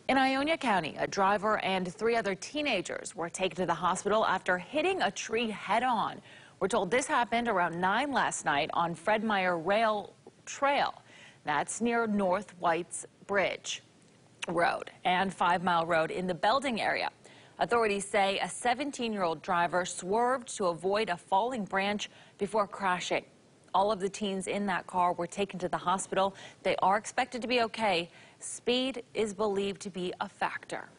In Ionia County, a driver and 3 other teenagers were taken to the hospital after hitting a tree head-on. We're told this happened around 9 last night on Fred Meyer Rail Trail. That's near North White's Bridge Road and 5 Mile Road in the Belding area. Authorities say a 17-year-old driver swerved to avoid a falling branch before crashing. All of the teens in that car were taken to the hospital. They are expected to be okay. Speed is believed to be a factor.